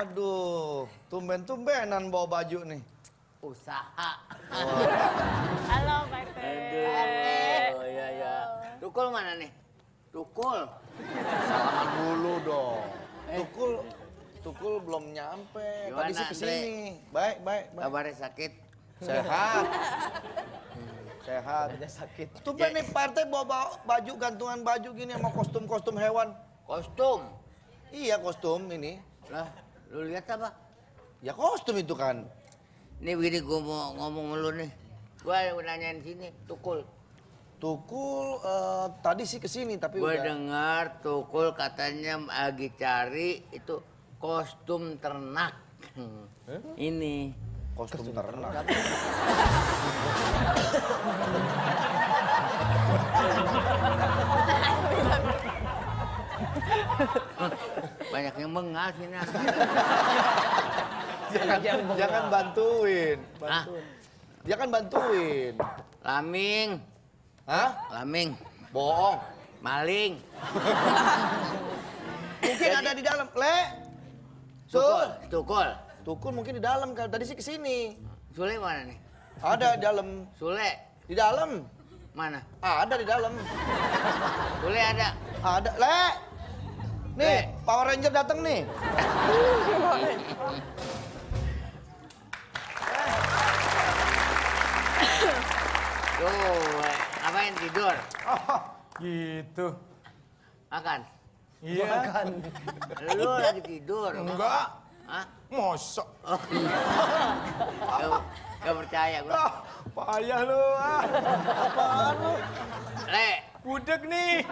Waduh, tumben-tumbenan bawa baju nih. Usaha. Halo Pak RT. Aduh, iya. Tukul mana nih? Tukul. Salaman dulu dong. Tukul belum nyampe. Gimana, Tadi sih kesini. Baik. Kabarnya sakit? Sehat. Sehat. Sakit. Tumben nih Pak RT bawa baju, gantungan baju gini sama kostum-kostum hewan. Kostum? Iya kostum ini. Lah, lu lihat apa? Ya kostum itu kan. Nih begini gua mau ngomong sama lu nih. Gua nanyain sini, Tukul. Tukul tadi sih kesini tapi Gua udah. dengar Tukul katanya lagi cari itu kostum ternak. Ini. Kostum ternak. Banyak yang bengal sini. Jangan bantuin. Hah? Dia kan bantuin. Laming. Hah? Laming. Bohong. Maling. Mungkin ada di dalam. Le. Tukul. Sul. Tukul. Tukul mungkin di dalam kan. Tadi sih kesini. Sule mana nih? Ada di dalam. Sule. Di dalam. Mana? Ada di dalam. Sule ada. Ada. Le. Nih, Power Ranger datang nih. Tuh, ngapain tidur? Oh, gitu. Makan. Iya. Makan. Lu lagi tidur. Enggak. Hah? Mosok. Gak percaya gua. Ah, payah lu. Apaan lu? Le, Budek nih.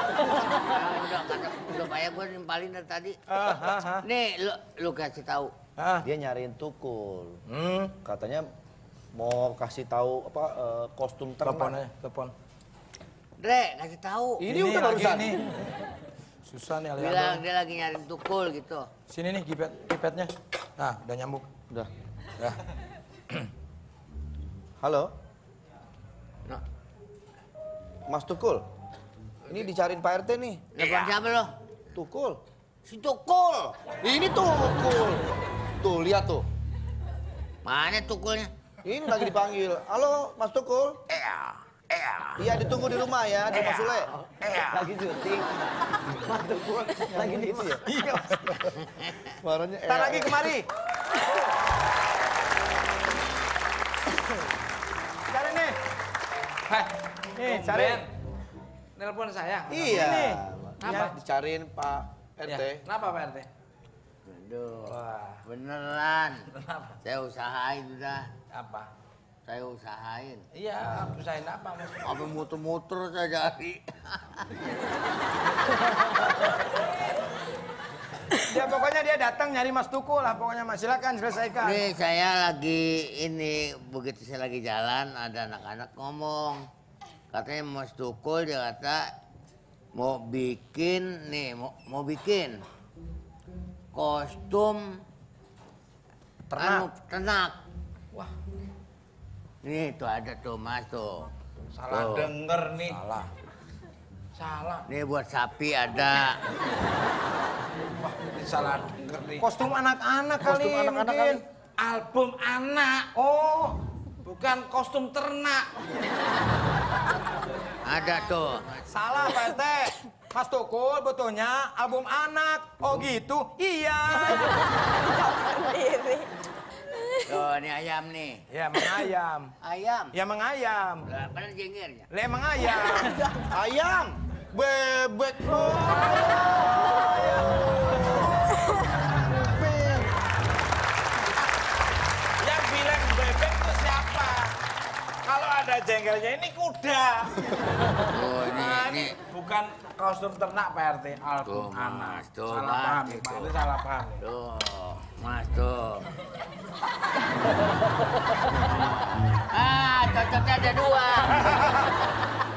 udah payah gua nimpalin dari tadi. Ah. Nih, lu kasih tahu. Dia nyariin Tukul. Katanya mau kasih tahu apa kostum Telepon ternak. aja, telepon. Dre, kasih tahu. Ini udah lagi barusan. nih. Susah nih Bilang Aliando. dia lagi nyariin Tukul gitu. Sini nih keypadnya. Nah, udah nyambung. Udah. Ya. Halo, No. Mas Tukul. Ini dicariin Pak RT nih. Telepon siapa lo? Tukul. Si Tukul. Ini Tukul. Tuh, lihat tuh. Mana Tukulnya? Ini lagi dipanggil. Halo, Mas Tukul. Iya, ditunggu di rumah ya, di Mas Sule. Lagi syuting. Mas Tukul lagi di Gitu ya? Iya. Suaranya Ntar lagi kemari. Cari nih. Heh, Nih, cari. nelpon saya. Iya. Kenapa? Dicariin Pak Ya, RT. kenapa Pak RT? Aduh, Wah, beneran. Kenapa? Saya usahain udah. Apa? Saya usahain. Iya, usahain apa Mas? Apa muter-muter saya jadi. dia pokoknya dia datang nyari Mas Tukul lah. Pokoknya Mas silakan selesaikan. Nih saya lagi ini, begitu saya lagi jalan ada anak-anak ngomong. Katanya Mas Tukul dia kata mau bikin nih, mau bikin kostum ternak. Wah, Nih tuh ada tuh Mas tuh. Salah Tuh. denger nih. salah. Salah. Nih buat sapi ada. Wah, ini salah denger nih. Kostum anak-anak kali. Kostum anak-anak mungkin. Album anak, Oh, bukan kostum ternak. Ada tuh. salah Pak RT. Mas Tukul betulnya album anak. Oh gitu? Iya. Tuh ini ayam nih. Ya emang ayam. Ayam. Ya emang ayam. Lah, mana jenggernya? Lah emang ayam. Ayam. Bebek. Yang bilang bebek itu siapa? Kalau ada jengkelnya ini kuda. Oh ini. Bukan kostum ternak Pak RT, album Tuh, anak. Mas, tuh, Salah Mas, paham, itu. Pak RT salah paham. Tuh, Mas tuh. Cocoknya ada dua.